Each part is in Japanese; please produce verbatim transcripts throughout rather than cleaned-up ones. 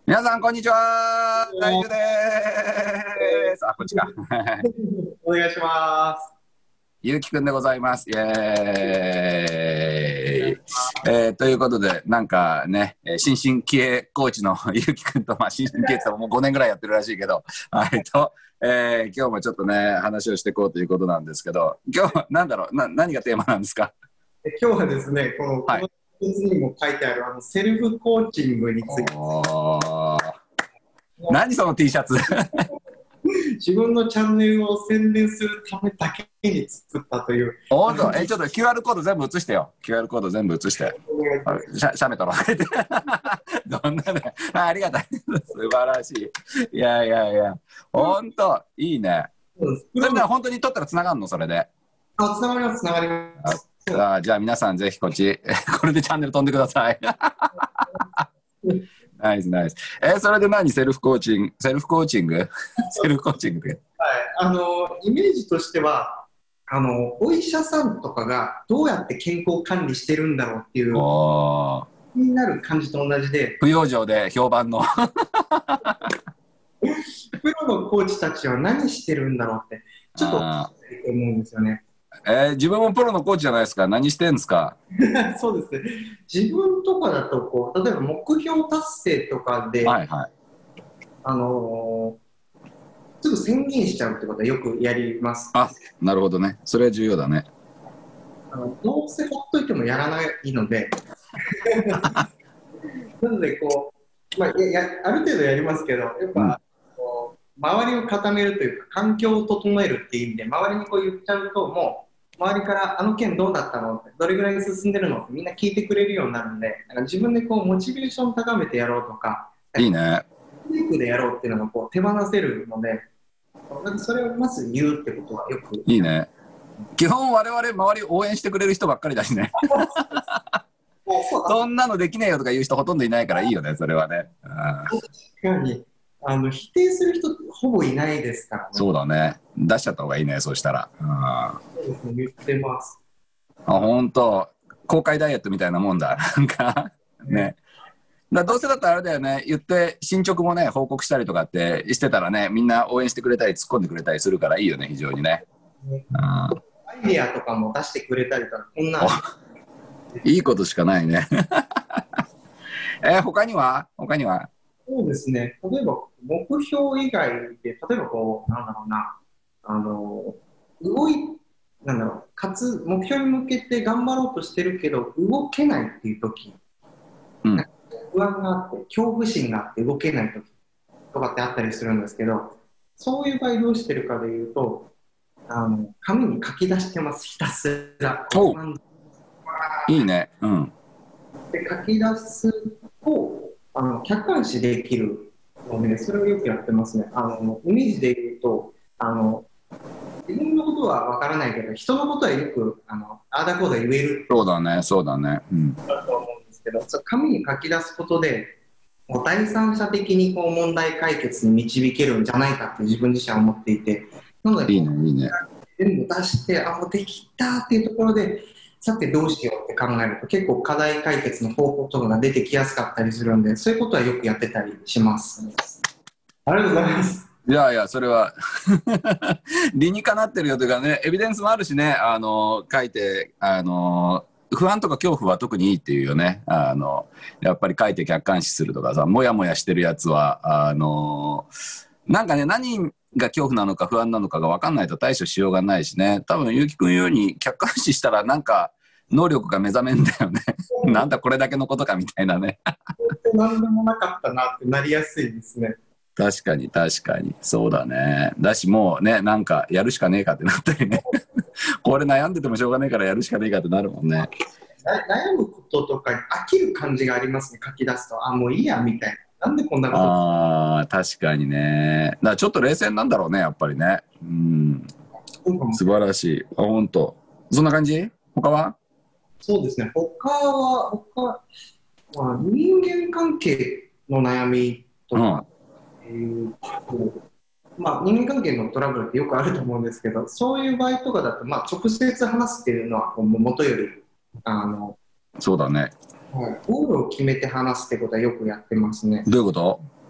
皆さん、こんにちは。大樹です。あ、こっちか。 お願いします。 ゆうきくんでございます。イエーイ。えー、ということで、なんかね、新進気鋭コーチのゆうきくんと、まあ、新進気鋭ってもうごねんぐらいやってるらしいけど、はいと、えー、今日もちょっとね、話をしていこうということなんですけど、今日は何だろうな、何がテーマなんですか？ 今日はですね、この、 はい。 この記事にも書いてあるあのセルフコーチングについて、 おー、何その T シャツ？ 自分のチャンネルを宣伝するためだけに作ったという。 本当？え、ちょっと キューアール コード全部映してよ。キューアール コード全部映して。しゃ、しゃべとろ。どんなね。あ、ありがたい。素晴らしい。いやいやいや。本当いいね。それでは本当に撮ったらつながるのそれで。 あ、つながります、つながります。 あ、じゃあ皆さんぜひこっち。これでチャンネル飛んでください。ナイスナイス。え、それで何セルフコーチングセルフコーチングセルフコーチングって。 はい、あのイメージとしてはあのお医者さんとかがどうやって健康管理してるんだろうっていう気になる感じと同じで、 不養生で評判のプロのコーチたちは何してるんだろうってちょっと思うんですよね。 えー、自分もプロのコーチじゃないですか。何してんですか？ そうですね。自分とかだとこう例えば目標達成とかで、 はいはい、 あのー、すぐ宣言しちゃうってことはよくやります。 あ、なるほどね。それは重要だね。 あのどうせほっといてもやらないのでなのでこう、まあ、ややある程度やりますけど、やっぱ、うん、こう周りを固めるというか環境を整えるっていう意味で周りにこう言っちゃうと、もう周りからあの件どうだったのって、どれぐらい進んでるのってみんな聞いてくれるようになるんで、なんか自分でこうモチベーションを高めてやろうとか、 いいね。 テイクでやろうっていうのがこう手放せるので、なんかそれをまず言うってことはよく。 いいね。基本我々周り応援してくれる人ばっかりだしね。そんなのできねえよとか言う人ほとんどいないからいいよね、それはね。 確かにあの否定する人ほぼいないですからね。 そうだね。出しちゃった方がいいね、そうしたら。 そうですね、言ってます。 あ、本当。公開ダイエットみたいなもんだ。なんかね。だどうせだったらあれだよね、言って進捗もね報告したりとかってしてたらね、みんな応援してくれたり突っ込んでくれたりするからいいよね、非常にね。 アイデアとかも出してくれたりとか、こんないいことしかないね。えー、他には他にはそうですね、例えば目標以外で、例えばこう、なんだろうな、あの動いなんだろう、かつ目標に向けて頑張ろうとしてるけど動けないっていう時、うん、不安があって恐怖心があって動けない時とかってあったりするんですけど、そういう場合どうしてるかでいうと、あの紙に書き出してます、ひたすら。 いいね、うん、 で書き出すとあの客観視できるので、それをよくやってますね。あのイメージで言うと、あの自分のことは分からないけど人のことはよくあのああだこうだ言える。 そうだね、そうだね、うん、 だと思うんですけど、そ紙に書き出すことでもう第三者的にこう問題解決に導けるんじゃないかって自分自身は思っていて、なのでいいねいいね、 全部出してあもうできたっていうところで、さてどうしようって考えると結構課題解決の方法とかが出てきやすかったりするんで、そういうことはよくやってたりします。ありがとうございます。 いやいや、それは理にかなってるよというかね、エビデンスもあるしね、あの書いて、あの不安とか恐怖は特にいいっていうよね。あのやっぱり書いて客観視するとかさ、もやもやしてるやつはあのなんかね、何が恐怖なのか不安なのかが分かんないと対処しようがないしね。多分ゆうきくん言うように客観視したらなんか能力が目覚めんだよね。なんだこれだけのことかみたいなね。 何でもなかったなってなりやすいですね。 確かに確かにそうだね。だしもうね、なんかやるしかねえかってなったりね。これ悩んでてもしょうがねえからやるしかねえかってなるもんね。 悩むこととかに飽きる感じがありますね、書き出すと。あもういいやみたいな、なんでこんなこと。 ああ確かにね。だからちょっと冷静なんだろうね、やっぱりね。うん、素晴らしい。あ、本当。そんな感じ？他は？ そうですね、他は他、まあ、人間関係の悩みとか、うん、えーまあ、人間関係のトラブルってよくあると思うんですけど、そういう場合とかだと、まあ、直接話すっていうのはもとよりあのそうだね、 はい、ゴールを決めて話すってことはよくやってますね。 どういうこと？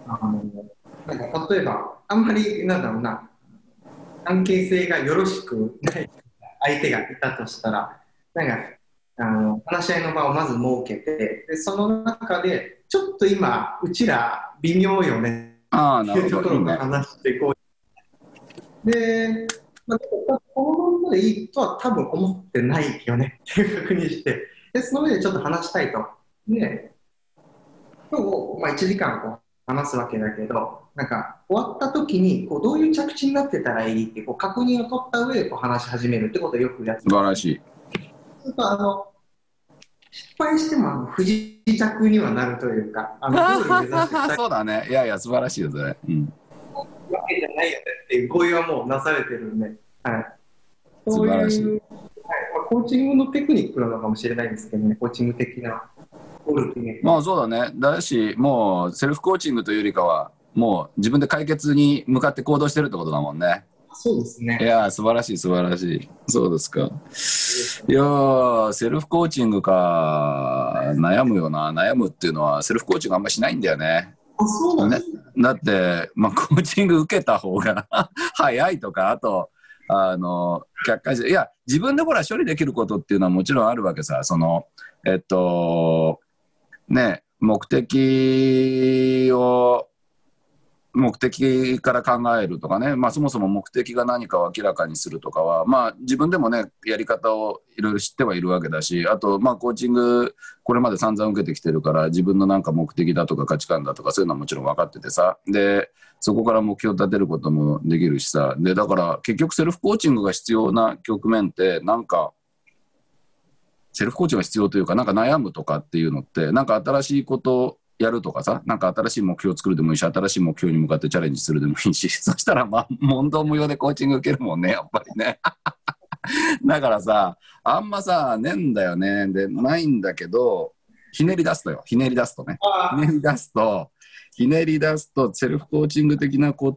あのなんか例えば、あんまりなんだろうな、関係性がよろしくない相手がいたとしたら、なんかあの話し合いの場をまず設けて、でその中で、ちょっと今、うちら微妙よねああ、 っていうとなるほど。いいね。 ころを話していこう。で、まあ、このままでいいとは多分思ってないよねっていう確認して、でその上でちょっと話したいと。で、今日、まあ、いちじかんこう話すわけだけど、なんか終わった時にこうどういう着地になってたらいいってこう確認を取った上でこう話し始めるってことをよくやって素晴らしい。 すると、あの失敗してもあの不時着にはなるというか、あのゴール目指してそうだね。いやいや、素晴らしいよ、それ。うん。 わけじゃないよねっていう合意はもうなされてるんで、はい、そう素晴らしい。 いう、はい、まあ、コーチングのテクニックなのかもしれないんですけどね、コーチング的なゴール決めて。 まあそうだね。だし、もうセルフコーチングというよりかは、もう自分で解決に向かって行動してるってことだもんね。 そうですね。 いやー、素晴らしい、素晴らしい。そうですか。いやー、セルフコーチングか。悩むよな。悩むっていうのは、セルフコーチングあんましないんだよね。 あ、そうなんですね。 だって、まあ、コーチング受けた方が早いとか、あと、あの、客観視、いや、自分でほら処理できることっていうのはもちろんあるわけさ。その、えっと、ね、目的を、目的から考えるとかね、まあ、そもそも目的が何かを明らかにするとかは、まあ、自分でもね、やり方をいろいろ知ってはいるわけだし、あと、まあ、コーチング、これまで散々受けてきてるから、自分のなんか目的だとか価値観だとか、そういうのはもちろん分かっててさ、で、そこから目標を立てることもできるしさ、で、だから結局セルフコーチングが必要な局面って、なんか、セルフコーチングが必要というか、なんか悩むとかっていうのって、なんか新しいことやるとかさ、なんか新しい目標を作るでもいいし、新しい目標に向かってチャレンジするでもいいし、そしたらまあ、問答無用でコーチング受けるもんね、やっぱりね。だからさ、あんまさ、ねえんだよね。で、ないんだけど、ひねり出すとよ、ひねり出すとね。ひねり出すと、ひねり出すと、セルフコーチング的なこと、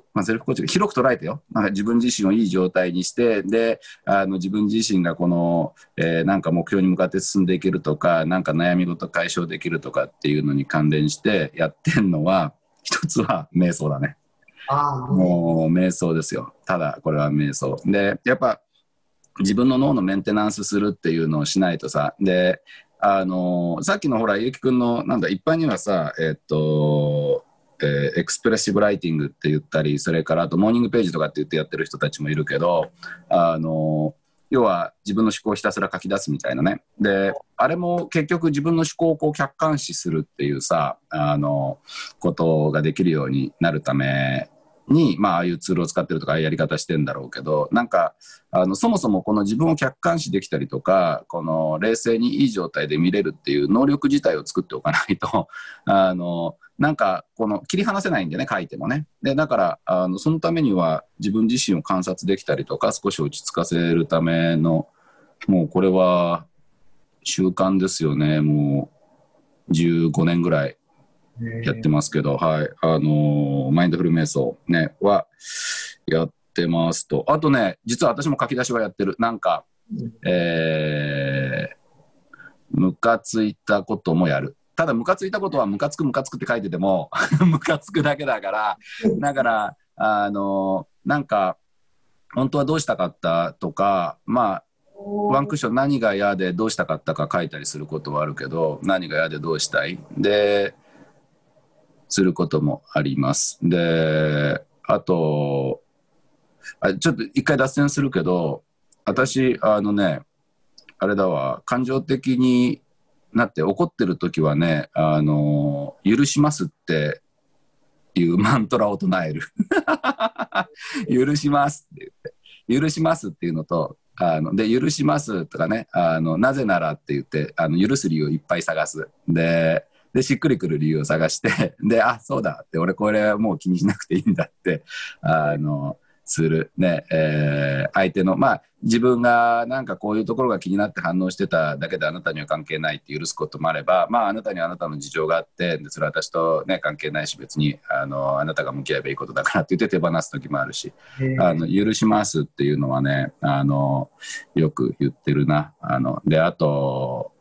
まあ、セルフコーチング広く捉えてよ。なんか自分自身をいい状態にして、で、あの自分自身がこの、えーなんか目標に向かって進んでいけるとか、なんか悩み事解消できるとかっていうのに関連してやってんのは、一つは瞑想だね。 あ、 もう瞑想ですよ。ただ、これは瞑想。で、やっぱ、自分の脳のメンテナンスするっていうのをしないとさ、で、あのーさっきのほら、ゆうきくんの、なんだ、一般にはさ、えっと、えーエクスプレッシブライティングって言ったり、それからあとモーニングページとかって言ってやってる人たちもいるけど、あのー要は自分の思考をひたすら書き出すみたいなね。で、あれも結局自分の思考をこう客観視するっていうさ、あの、ことができるようになるために、まあ、ああいうツールを使ってるとか、ああいうやり方してんだろうけど、なんか、あの、そもそもこの自分を客観視できたりとか、この冷静にいい状態で見れるっていう能力自体を作っておかないと、あの、なんか、この切り離せないんでね、書いてもね。で、だから、あの、そのためには自分自身を観察できたりとか、少し落ち着かせるための、もうこれは習慣ですよね。もうじゅうごねんぐらいやってますけど、はい。あのーマインドフル瞑想ね、はやってますと。あとね、実は私も書き出しはやってる。なんか、えー、ムカついたこともやる。ただ、ムカついたことはムカつくムカつくって書いてても、ムカつくだけだから、だから、あのーなんか、本当はどうしたかったとか、まあ、ワンクッション何が嫌でどうしたかったか書いたりすることはあるけど、何が嫌でどうしたいで、することもあります。で、あと、あちょっと一回脱線するけど、私、あのね、あれだわ、感情的になって怒ってる時はね、あの、許しますっていうマントラを唱える。許しますって言って、許しますっていうのと、あので許しますとかね、あのなぜならって言ってあの許す理由をいっぱい探す。ででしっくりくる理由を探して、であそうだって、俺これはもう気にしなくていいんだってあのするね、えー、相手のまあ自分がなんかこういうところが気になって反応してただけであなたには関係ないって許すこともあれば、まああなたにはあなたの事情があって、でそれは私とね関係ないし、別にあのあなたが向き合えばいいことだからって言って手放す時もあるし、あの許しますっていうのはね、あのよく言ってるな。あのであと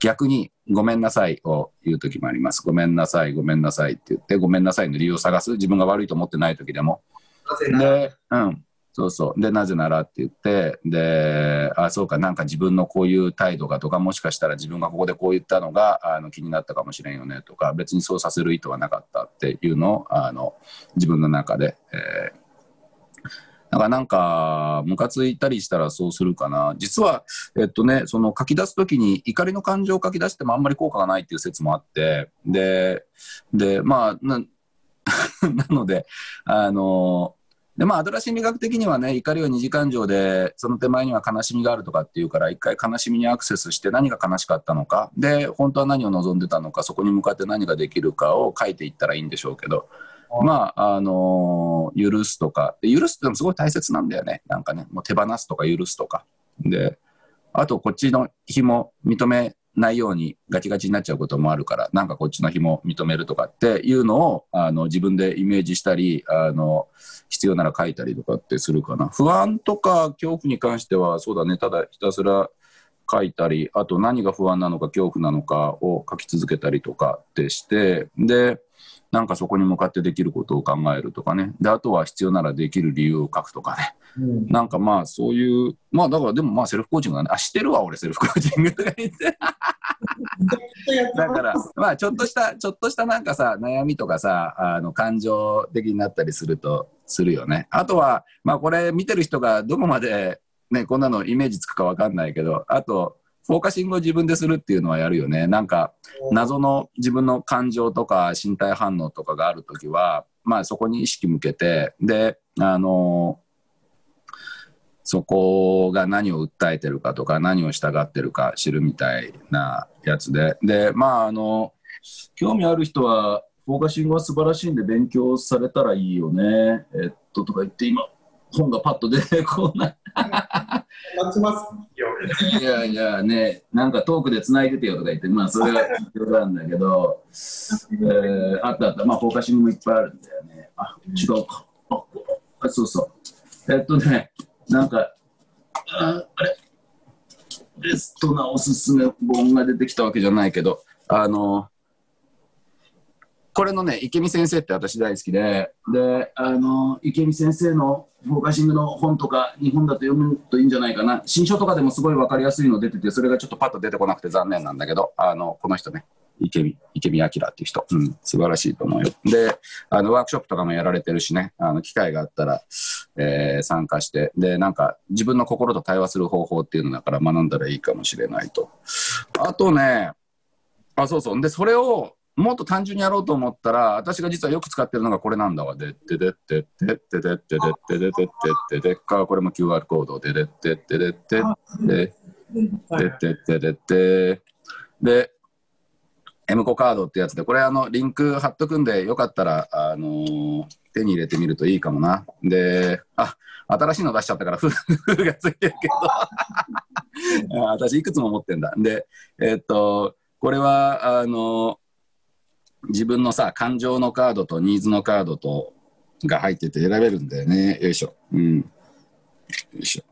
逆にごめんなさいを言う時もあります。ごめんなさい、ごめんなさいって言って、ごめんなさいの理由を探す。自分が悪いと思ってない時でも。で、うん。そうそう。で、なぜならって言って、で、あ、そうか、なんか自分のこういう態度がとか、もしかしたら自分がここでこう言ったのがあの気になったかもしれんよねとか、別にそうさせる意図はなかったっていうのを、あの、自分の中で、えーだからなんか、ムカついたりしたらそうするかな。実は、えっとね、その書き出すときに怒りの感情を書き出してもあんまり効果がないっていう説もあって、で、で、まあ、な、なので、あの、で、まあ、アドラー心理学的にはね、怒りは二次感情で、その手前には悲しみがあるとかっていうから、一回悲しみにアクセスして何が悲しかったのか、で、本当は何を望んでたのか、そこに向かって何ができるかを書いていったらいいんでしょうけど、まあ、あのー、許すとか、許すってのもすごい大切なんだよね。なんかね、もう手放すとか許すとか。で、あとこっちの日も認めないようにガチガチになっちゃうこともあるから、なんかこっちの日も認めるとかっていうのを、あの、自分でイメージしたり、あの、必要なら書いたりとかってするかな。不安とか恐怖に関しては、そうだね、ただひたすら書いたり、あと何が不安なのか恐怖なのかを書き続けたりとかってして、で、なんかそこに向かってできることを考えるとかね。で、あとは必要ならできる理由を書くとかね。うん、なんかまあそういう、まあだからでもまあセルフコーチングだね。あ、してるわ俺セルフコーチングとか言って。だからまあちょっとした、ちょっとしたなんかさ、悩みとかさ、あの感情的になったりすると、するよね。あとは、まあこれ見てる人がどこまでね、こんなのイメージつくかわかんないけど、あと、フォーカシングを自分でするっていうのはやるよね。なんか謎の自分の感情とか身体反応とかがあるときは、まあそこに意識向けて、で、あの、そこが何を訴えてるかとか何を従ってるか知るみたいなやつで。で、まああの、興味ある人はフォーカシングは素晴らしいんで勉強されたらいいよね。えっと、とか言って今、本がパッと出てこない。 待ちますよ。 いやいやね、なんかトークで繋いでてよとか言って、まあそれは必要なんだけど、えー、あったあった、まあフォーカシングもいっぱいあるんだよね。あ、違うか。あ、あそうそう。えっとね、なんか、あ, あれベストなおすすめ本が出てきたわけじゃないけど、あの、これのね、池見先生って私大好きで、で、あの、池見先生のフォーカシングの本とか、日本だと読むといいんじゃないかな。新書とかでもすごい分かりやすいの出てて、それがちょっとパッと出てこなくて残念なんだけど、あの、この人ね、池見、池見明っていう人、うん、素晴らしいと思うよ。で、あの、ワークショップとかもやられてるしね、あの、機会があったら、えー、参加して、で、なんか、自分の心と対話する方法っていうのだから学んだらいいかもしれないと。あとね、あ、そうそう。で、それを、もっと単純にやろうと思ったら、私が実はよく使ってるのがこれなんだわ。でってでってってってでってでってでってってでっか、これも キューアール コードででってってでってででってってでってで、エムコ カードってやつで、これあの、リンク貼っとくんで、よかったら、あの、手に入れてみるといいかもな。で、あ、新しいの出しちゃったから、フーがついてるけど、私いくつも持ってんだ。で、えっと、これは、あの、自分のさ、感情のカードとニーズのカードとが入ってて選べるんだよね。よいしょ。うん。よいしょ。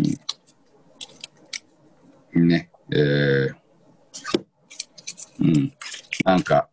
うん。ね。えー、うん。なんか、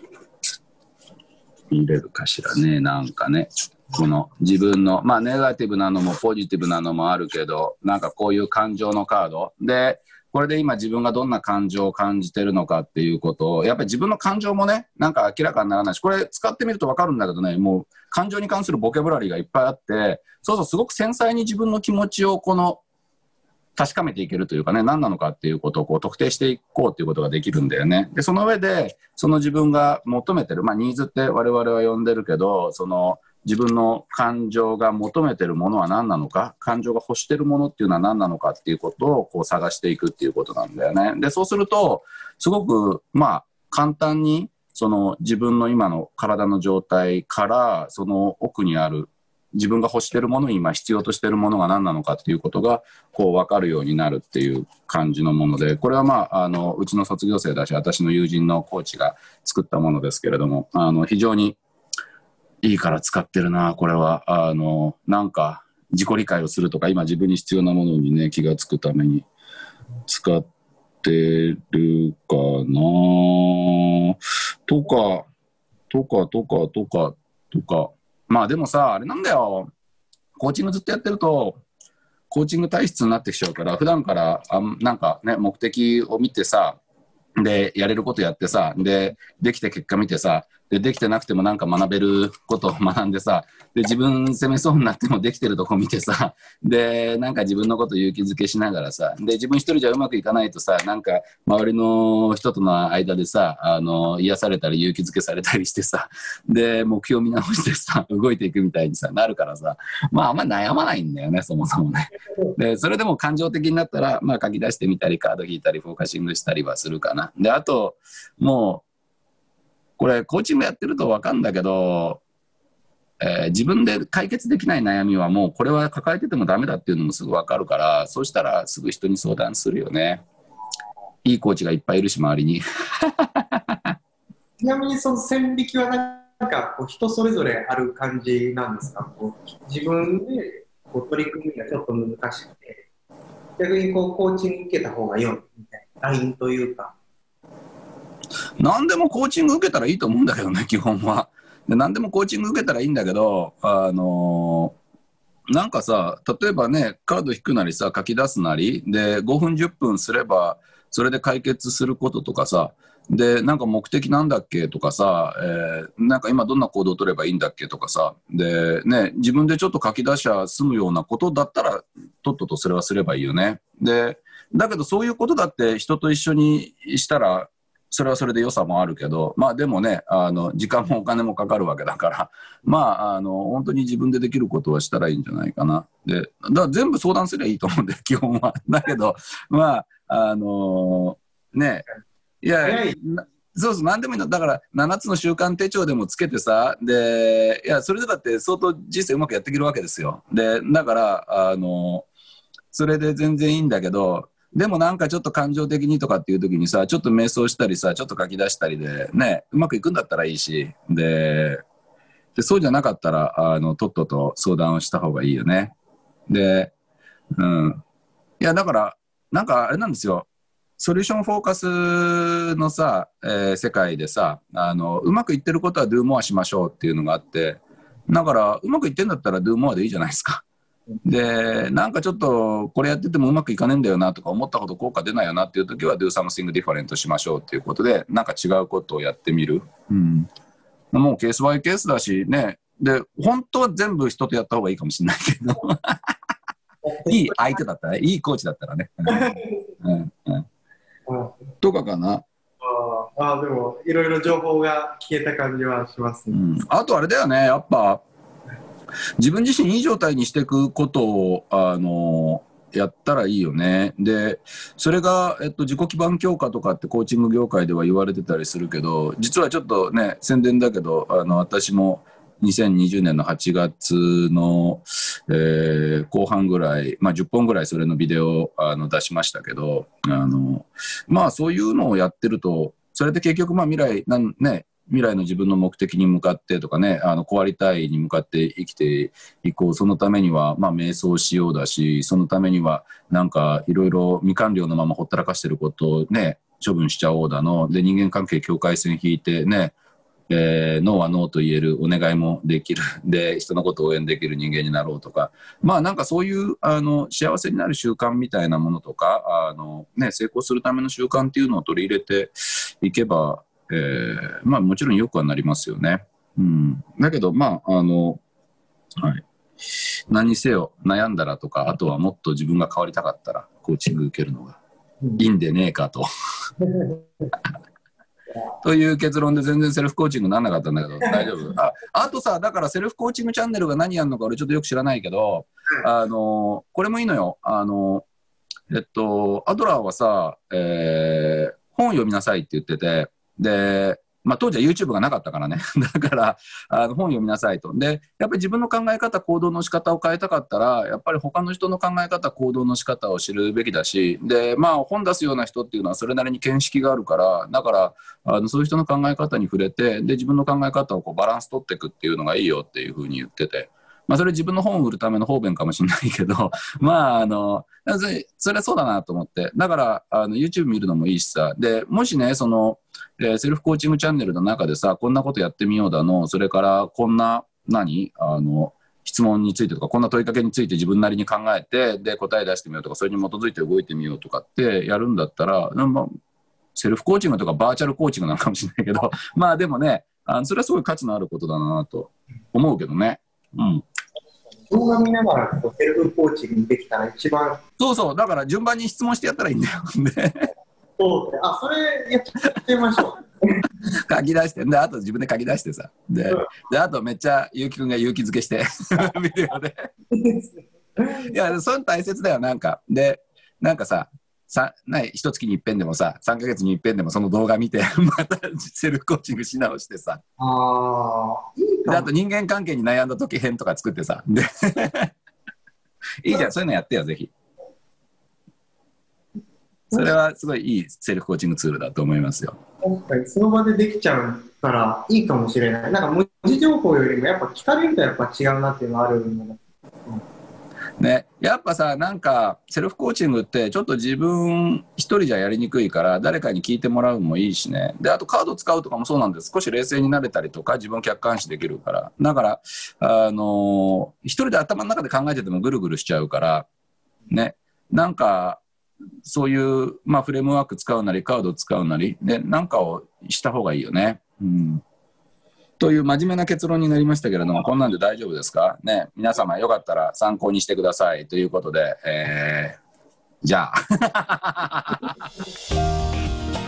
見れるかしらね。なんかね。この自分の、まあ、ネガティブなのもポジティブなのもあるけど、なんかこういう感情のカードで、これで今自分がどんな感情を感じてるのかっていうことを、やっぱり自分の感情もね、なんか明らかにならないし、これ使ってみると分かるんだけどね、もう感情に関するボキャブラリーがいっぱいあって、そうそう、すごく繊細に自分の気持ちをこの、確かめていけるというかね、何なのかっていうことをこう特定していこうっていうことができるんだよね。で、その上で、その自分が求めてる、まあニーズって我々は呼んでるけど、その、自分の感情が求めてるものは何なのか、感情が欲してるものっていうのは何なのかっていうことをこう探していくっていうことなんだよね。で、そうすると、すごく、まあ、簡単に、その自分の今の体の状態から、その奥にある、自分が欲してるもの、今必要としてるものが何なのかっていうことが、こう分かるようになるっていう感じのもので、これはまあ、あの、うちの卒業生だし、私の友人のコーチが作ったものですけれども、あの、非常に、いいから使ってるな、これは。あの、なんか、自己理解をするとか、今自分に必要なものにね、気がつくために使ってるかなとか、とか、とか、とか、とか。まあでもさ、あれなんだよ。コーチングずっとやってると、コーチング体質になってきちゃうから、普段からあなんかね、目的を見てさ、で、やれることやってさ、で、できて結果見てさ、で、できてなくてもなんか学べることを学んでさ、で、自分責めそうになってもできてるとこ見てさ、で、なんか自分のこと勇気づけしながらさ、で、自分一人じゃうまくいかないとさ、なんか周りの人との間でさ、あの、癒されたり勇気づけされたりしてさ、で、目標見直してさ、動いていくみたいにさ、なるからさ、まああんま悩まないんだよね、そもそもね。で、それでも感情的になったら、まあ書き出してみたり、カード引いたり、フォーカシングしたりはするかな。で、あと、もう、これ、コーチングやってると分かるんだけど、えー自分で解決できない悩みはもう、これは抱えててもダメだっていうのもすぐ分かるから、そうしたらすぐ人に相談するよね。いいコーチがいっぱいいるし、周りに。 ちなみにその線引きはなんかこう人それぞれある感じなんですか？こう自分でこう取り組みがちょっと難しくて、逆にこうコーチング受けた方が良いみたいなラインというか。 何でもコーチング受けたらいいと思うんだけどね、基本は。で何でもコーチング受けたらいいんだけど、あのーなんかさ、例えばね、カード引くなりさ、書き出すなり、で、ごふん、じゅっぷんすれば、それで解決することとかさ、で、なんか目的なんだっけとかさ、えーなんか今どんな行動を取ればいいんだっけとかさ、で、ね、自分でちょっと書き出しゃ済むようなことだったら、とっととそれはすればいいよね。で、だけどそういうことだって人と一緒にしたら、それはそれで良さもあるけど、まあでもね、あの、時間もお金もかかるわけだから、まあ、あの、本当に自分でできることはしたらいいんじゃないかな。で、だから全部相談すればいいと思うんだよ、基本は。だけど、まあ、あのね、いや、 早い。 なそうそう、なんでもいいの。だから、ななつの習慣手帳でもつけてさ、で、いや、それでだって相当人生うまくやっていけるわけですよ。で、だから、あのそれで全然いいんだけど、でもなんかちょっと感情的にとかっていう時にさ、ちょっと瞑想したりさ、ちょっと書き出したりで、ね、うまくいくんだったらいいし、で、でそうじゃなかったら、あの、とっとと相談をした方がいいよね。で、うん。いや、だから、なんかあれなんですよ。ソリューションフォーカスのさ、えー世界でさ、あの、うまくいってることは do more しましょうっていうのがあって、だから、うまくいってんだったら do more でいいじゃないですか。で、なんかちょっとこれやっててもうまくいかねえんだよなとか思ったほど効果出ないよなっていう時は do something different しましょうっていうことで、なんか違うことをやってみる。うん。もうケースバイケースだしね。で、本当は全部人とやった方がいいかもしれないけど、いい相手だったらね、いいコーチだったらね。うんうんうん、とかかな。 ああ、でもいろいろ情報が消えた感じはしますね。 うん、あとあれだよね、やっぱ自分自身いい状態にしていくことを、あのやったらいいよね。で、それが、えっと、自己基盤強化とかってコーチング業界では言われてたりするけど、実はちょっとね、宣伝だけど、あの、私もにせんにじゅうねんのはちがつの、えー後半ぐらい、まあ、じゅっぽんぐらいそれのビデオをあの出しましたけど、あの、まあ、そういうのをやってると、それで結局、まあ、未来、なんね、未来の自分の目的に向かってとかね、あの、こうありたいに向かって生きていこう。そのためには、まあ、瞑想しようだし、そのためには、なんか、いろいろ未完了のままほったらかしてることをね、処分しちゃおうだの。で、人間関係境界線引いてね、えー、ノーはノーと言える、お願いもできる。で、人のことを応援できる人間になろうとか。まあ、なんかそういう、あの、幸せになる習慣みたいなものとか、あの、ね、成功するための習慣っていうのを取り入れていけば、えー、まあもちろんよくはなりますよね。うん。だけど、まあ、あの、はい。何にせよ悩んだらとか、あとはもっと自分が変わりたかったら、コーチング受けるのがいいんでねえかと。という結論で全然セルフコーチングにならなかったんだけど、大丈夫。あ、あとさ、だからセルフコーチングチャンネルが何やるのか俺ちょっとよく知らないけど、あの、これもいいのよ。あの、えっと、アドラーはさ、えー本を読みなさいって言ってて、で、まあ、当時は YouTube がなかったからね。だから、あの本読みなさいと。で、やっぱり自分の考え方、行動の仕方を変えたかったら、やっぱり他の人の考え方、行動の仕方を知るべきだし、で、まあ、本出すような人っていうのはそれなりに見識があるから、だから、あのそういう人の考え方に触れて、で、自分の考え方をこうバランス取っていくっていうのがいいよっていうふうに言ってて。 まあ、それ自分の本を売るための方便かもしれないけど、まあ、あの、それ、それはそうだなと思って。だから、あの、YouTube 見るのもいいしさ。で、もしね、その、えーセルフコーチングチャンネルの中でさ、こんなことやってみようだの、それからこんな、何あの、質問についてとか、こんな問いかけについて自分なりに考えて、で、答え出してみようとか、それに基づいて動いてみようとかってやるんだったら、まあ、セルフコーチングとかバーチャルコーチングなのかもしれないけど、まあでもね、あのそれはすごい価値のあることだなと思うけどね。うん。 動画見ながらこうセルフコーチングできたら一番。 そうそう、だから順番に質問してやったらいいんだよ。でそうね。あ、それやっちゃいましょう。 書き出して、で、あと自分で書き出してさ。で、であとめっちゃ結城くんが勇気づけして、ビデオで。いや、そういうの大切だよ、なんか。で、なんかさ、さない一月に一遍でもさ、さんかげつに一遍でもその動画見て、またセルフコーチングし直してさ。 ああ、いいかも。 で、あと人間関係に悩んだ時編とか作ってさ。でいいじゃん、そういうのやってよ、ぜひ。それはすごいいいセルフコーチングツールだと思いますよ。 確かにその場でできちゃうからいいかもしれない。なんか文字情報よりもやっぱ聞かれるとやっぱ違うなっていうのがあるので、うん、 ね、やっぱさ、なんかセルフコーチングってちょっと自分一人じゃやりにくいから誰かに聞いてもらうのもいいしね。で、あとカード使うとかもそうなんです。少し冷静になれたりとか自分を客観視できるから。だから、あのー、一人で頭の中で考えててもぐるぐるしちゃうから、ね、なんか、そういう、まあ、フレームワーク使うなりカード使うなりでなんかをした方がいいよね、うん、という真面目な結論になりましたけれども、こんなんで大丈夫ですかね。皆様よかったら参考にしてくださいということで、えー、じゃあ